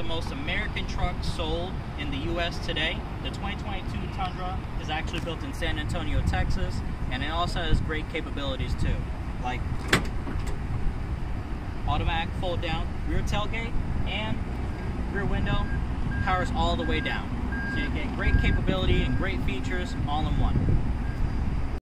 the most American trucks sold in the U.S. today. The 2022 Tundra is actually built in San Antonio, Texas, and it also has great capabilities too, like automatic fold down rear tailgate and rear window powers all the way down. So you get great capability and great features all in one.